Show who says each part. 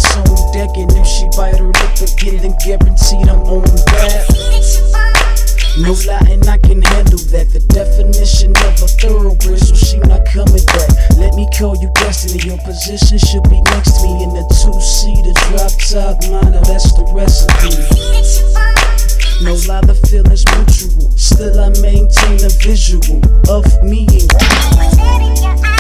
Speaker 1: on deck, and if she bite her lip again, then guaranteed I'm on that. No lying, I can handle that. The definition of a thoroughbred, so she not coming back. Let me call you destiny. Your position should be next to me in the two-seater drop top minor. That's the recipe. No lie, the feeling's mutual. Still I maintain a visual of me and you.